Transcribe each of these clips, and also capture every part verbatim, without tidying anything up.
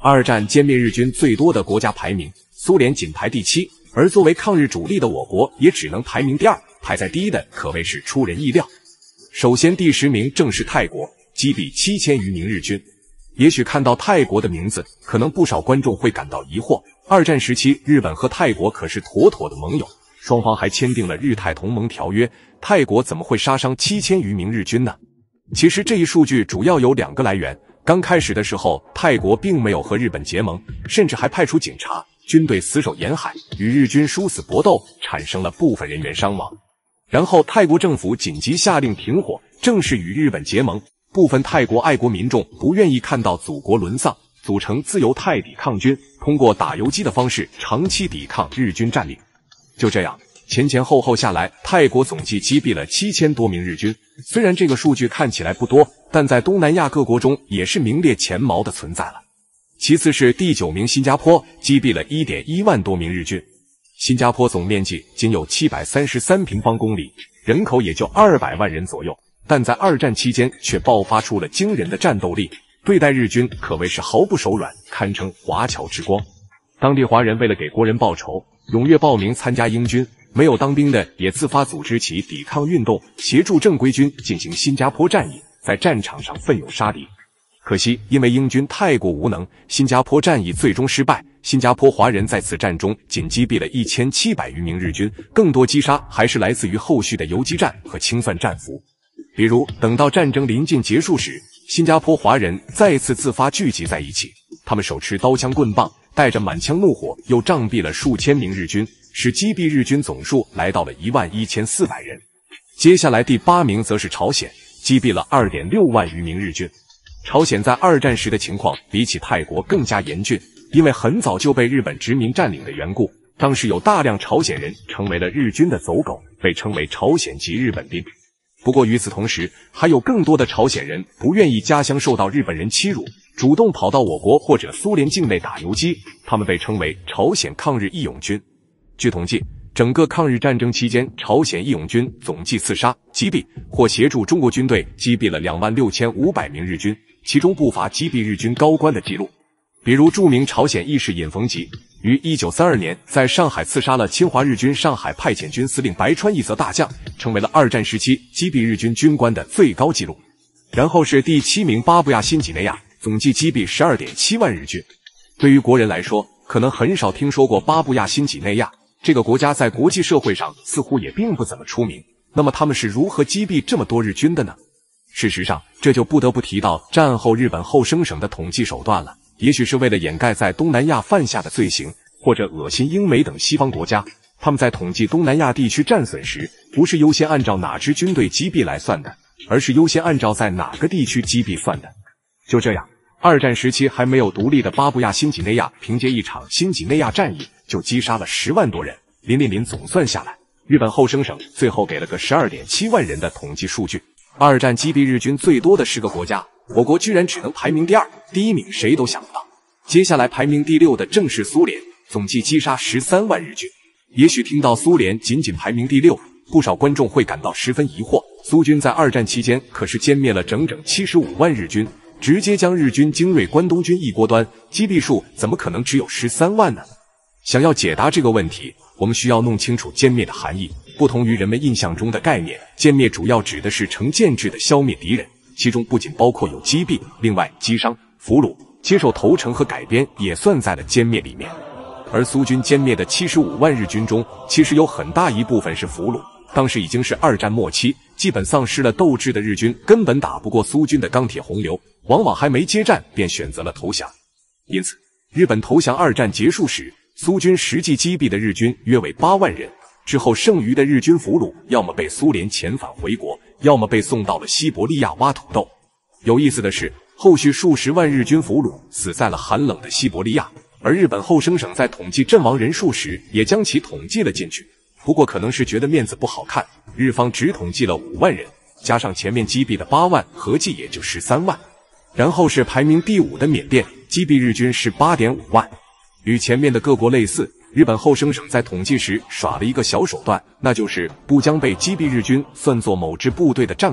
二战歼灭日军最多的国家排名，苏联仅排第七，而作为抗日主力的我国也只能排名第二，排在第一的可谓是出人意料。首先第十名正是泰国，击毙七千余名日军。也许看到泰国的名字，可能不少观众会感到疑惑。二战时期，日本和泰国可是妥妥的盟友，双方还签订了日泰同盟条约，泰国怎么会杀伤七千余名日军呢？其实这一数据主要有两个来源。刚开始的时候，泰国并没有和日本结盟，甚至还派出警察、军队死守沿海，与日军殊死搏斗，产生了部分人员伤亡。然后泰国政府紧急下令停火，正式与日本结盟。部分泰国爱国民众不愿意看到祖国沦丧，组成自由泰抵抗军，通过打游击的方式长期抵抗日军占领。就这样，前前后后下来，泰国总计击毙了七千多名日军。虽然这个数据看起来不多，但在东南亚各国中也是名列前茅的存在了。其次是第九名新加坡，击毙了 一点一万多名日军。新加坡总面积仅有七百三十三平方公里，人口也就二百万人左右，但在二战期间却爆发出了惊人的战斗力，对待日军可谓是毫不手软，堪称华侨之光。当地华人为了给国人报仇，踊跃报名参加英军，没有当兵的也自发组织起抵抗运动，协助正规军进行新加坡战役，在战场上奋勇杀敌。可惜因为英军太过无能，新加坡战役最终失败。新加坡华人在此战中仅击毙了一千七百余名日军，更多击杀还是来自于后续的游击战和清算战俘。比如等到战争临近结束时，新加坡华人再次自发聚集在一起，他们手持刀枪棍棒，带着满腔怒火，又杖毙了数千名日军，使击毙日军总数来到了一万一千四百人。接下来第八名则是朝鲜，击毙了 二点六万余名日军。朝鲜在二战时的情况比起泰国更加严峻，因为很早就被日本殖民占领的缘故，当时有大量朝鲜人成为了日军的走狗，被称为朝鲜籍日本兵。不过与此同时，还有更多的朝鲜人不愿意家乡受到日本人欺辱，主动跑到我国或者苏联境内打游击，他们被称为朝鲜抗日义勇军。据统计，整个抗日战争期间，朝鲜义勇军总计刺杀、击毙或协助中国军队击毙了两万六千五百名日军，其中不乏击毙日军高官的记录。比如著名朝鲜义士尹逢吉于一九三二年在上海刺杀了侵华日军上海派遣军司令白川一泽大将，成为了二战时期击毙日军军官的最高纪录。然后是第七名巴布亚新几内亚，总计击毙 十二点七万日军。对于国人来说，可能很少听说过巴布亚新几内亚这个国家，在国际社会上似乎也并不怎么出名。那么他们是如何击毙这么多日军的呢？事实上，这就不得不提到战后日本后生省的统计手段了。也许是为了掩盖在东南亚犯下的罪行，或者恶心英美等西方国家，他们在统计东南亚地区战损时，不是优先按照哪支军队击毙来算的，而是优先按照在哪个地区击毙算的。就这样，二战时期还没有独立的巴布亚新几内亚，凭借一场新几内亚战役就击杀了十万多人。林林林总算下来，日本后生省最后给了个 十二点七万人的统计数据。二战击毙日军最多的十个国家，我国居然只能排名第二，第一名谁都想不到。接下来排名第六的正是苏联，总计击杀十三万日军。也许听到苏联仅仅排名第六，不少观众会感到十分疑惑。苏军在二战期间可是歼灭了整整七十五万日军，直接将日军精锐关东军一锅端，击毙数怎么可能只有十三万呢？想要解答这个问题，我们需要弄清楚歼灭的含义。不同于人们印象中的概念，歼灭主要指的是成建制的消灭敌人，其中不仅包括有击毙，另外击伤、俘虏、接受投诚和改编也算在了歼灭里面。而苏军歼灭的七十五万日军中，其实有很大一部分是俘虏。当时已经是二战末期，基本丧失了斗志的日军根本打不过苏军的钢铁洪流，往往还没接战便选择了投降。因此，日本投降二战结束时，苏军实际击毙的日军约为八万人。之后剩余的日军俘虏要么被苏联遣返回国，要么被送到了西伯利亚挖土豆。有意思的是，后续数十万日军俘虏死在了寒冷的西伯利亚，而日本后生省在统计阵亡人数时也将其统计了进去。不过可能是觉得面子不好看，日方只统计了五万人，加上前面击毙的八万，合计也就十三万。然后是排名第五的缅甸，击毙日军是 八点五万。与前面的各国类似，日本后生省在统计时耍了一个小手段，那就是不将被击毙日军算作某支部队的战果，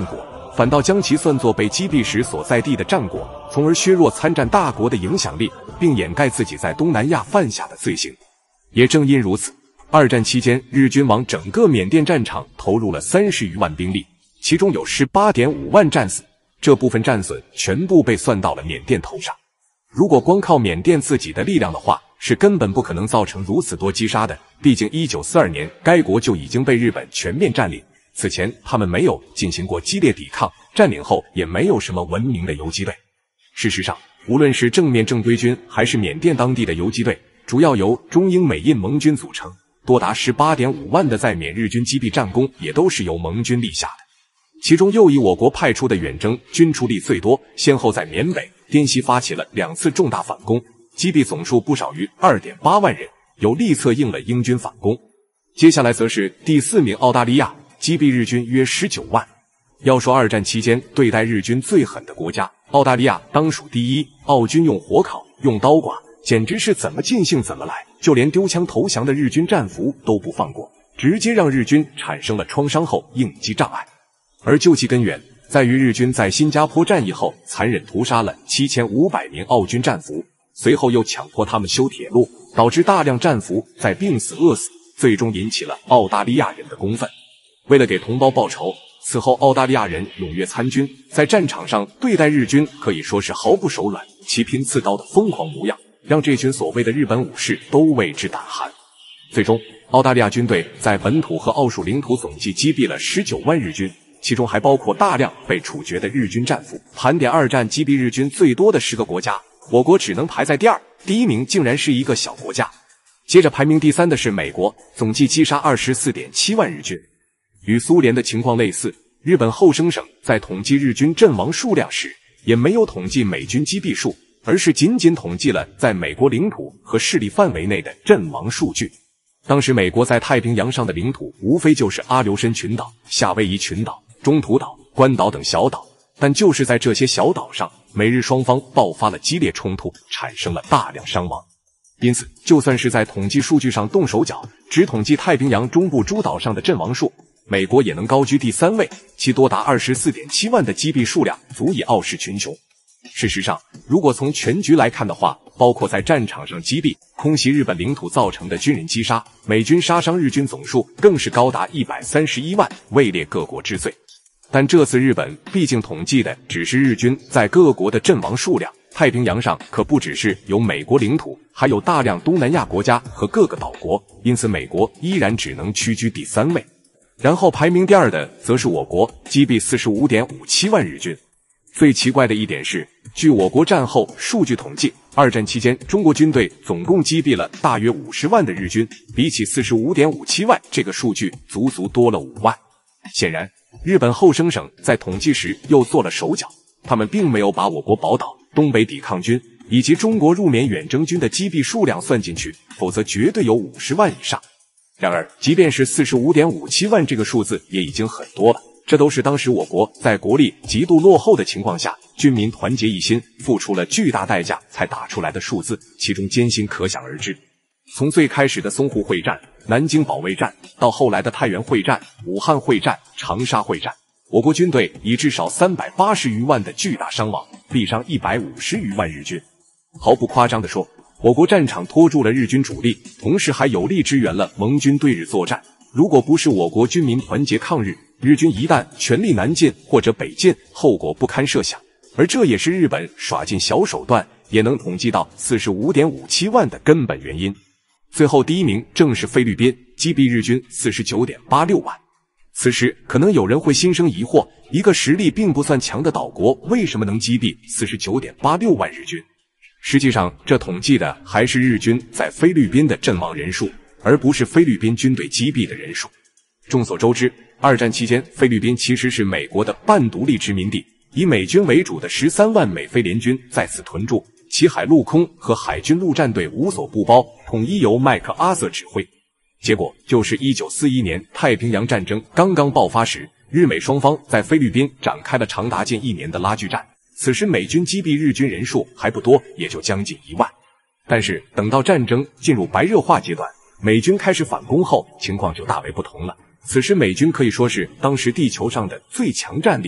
反倒将其算作被击毙时所在地的战果，从而削弱参战大国的影响力，并掩盖自己在东南亚犯下的罪行。也正因如此，二战期间日军往整个缅甸战场投入了三十余万兵力，其中有 十八点五万战死，这部分战损全部被算到了缅甸头上。如果光靠缅甸自己的力量的话，是根本不可能造成如此多击杀的。毕竟一九四二年该国就已经被日本全面占领，此前他们没有进行过激烈抵抗，占领后也没有什么文明的游击队。事实上，无论是正面正规军还是缅甸当地的游击队，主要由中英美印盟军组成，多达 十八点五万的在缅日军击毙战功也都是由盟军立下的。其中又以我国派出的远征军出力最多，先后在缅北、滇西发起了两次重大反攻，击毙总数不少于 二点八万人，有力策应了英军反攻。接下来则是第四名澳大利亚，击毙日军约十九万。要说二战期间对待日军最狠的国家，澳大利亚当属第一。澳军用火烤、用刀剐，简直是怎么尽兴怎么来，就连丢枪投降的日军战俘都不放过，直接让日军产生了创伤后应激障碍。而究其根源，在于日军在新加坡战役后残忍屠杀了七千五百名澳军战俘，随后又强迫他们修铁路，导致大量战俘在病死饿死，最终引起了澳大利亚人的公愤。为了给同胞报仇，此后澳大利亚人踊跃参军，在战场上对待日军可以说是毫不手软，齐拼刺刀的疯狂模样，让这群所谓的日本武士都为之胆寒。最终，澳大利亚军队在本土和澳属领土总计击毙了十九万日军，其中还包括大量被处决的日军战俘。盘点二战击毙日军最多的十个国家，我国只能排在第二，第一名竟然是一个小国家。接着排名第三的是美国，总计击杀 二十四点七万日军。与苏联的情况类似，日本厚生省在统计日军阵亡数量时，也没有统计美军击毙数，而是仅仅统计了在美国领土和势力范围内的阵亡数据。当时美国在太平洋上的领土无非就是阿留申群岛、夏威夷群岛、中途岛、关岛等小岛，但就是在这些小岛上，美日双方爆发了激烈冲突，产生了大量伤亡。因此，就算是在统计数据上动手脚，只统计太平洋中部诸岛上的阵亡数，美国也能高居第三位，其多达 二十四点七万的击毙数量足以傲视群雄。事实上，如果从全局来看的话，包括在战场上击毙、空袭日本领土造成的军人击杀，美军杀伤日军总数更是高达一百三十一万，位列各国之最。但这次日本毕竟统计的只是日军在各国的阵亡数量，太平洋上可不只是有美国领土，还有大量东南亚国家和各个岛国，因此美国依然只能屈居第三位。然后排名第二的则是我国，击毙 四十五点五七万日军。最奇怪的一点是，据我国战后数据统计，二战期间中国军队总共击毙了大约五十万的日军，比起 四十五点五七万这个数据足足多了五万。显然，日本厚生省在统计时又做了手脚，他们并没有把我国宝岛、东北抵抗军以及中国入缅远征军的击毙数量算进去，否则绝对有五十万以上。然而，即便是 四十五点五七万这个数字也已经很多了，这都是当时我国在国力极度落后的情况下，军民团结一心，付出了巨大代价才打出来的数字，其中艰辛可想而知。从最开始的淞沪会战、南京保卫战，到后来的太原会战、武汉会战、长沙会战，我国军队以至少三百八十余万的巨大伤亡，毙伤一百五十余万日军。毫不夸张地说，我国战场拖住了日军主力，同时还有力支援了盟军对日作战。如果不是我国军民团结抗日，日军一旦全力南进或者北进，后果不堪设想。而这也是日本耍尽小手段也能统计到 四十五点五七万的根本原因。最后第一名正是菲律宾，击毙日军 四十九点八六万。此时可能有人会心生疑惑，一个实力并不算强的岛国为什么能击毙 四十九点八六万日军？实际上，这统计的还是日军在菲律宾的阵亡人数，而不是菲律宾军队击毙的人数。众所周知，二战期间，菲律宾其实是美国的半独立殖民地，以美军为主的十三万美菲联军在此屯驻，其海陆空和海军陆战队无所不包，统一由麦克阿瑟指挥。结果就是一九四一年太平洋战争刚刚爆发时，日美双方在菲律宾展开了长达近一年的拉锯战。此时美军击毙日军人数还不多，也就将近一万。但是等到战争进入白热化阶段，美军开始反攻后，情况就大为不同了。此时美军可以说是当时地球上的最强战力，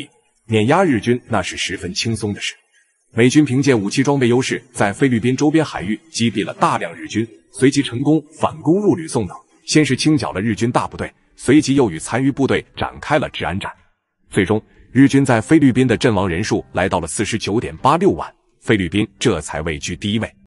碾压日军那是十分轻松的事。美军凭借武器装备优势，在菲律宾周边海域击毙了大量日军，随即成功反攻入吕宋岛。先是清剿了日军大部队，随即又与残余部队展开了治安战。最终，日军在菲律宾的阵亡人数来到了 四十九点八六万，菲律宾这才位居第一位。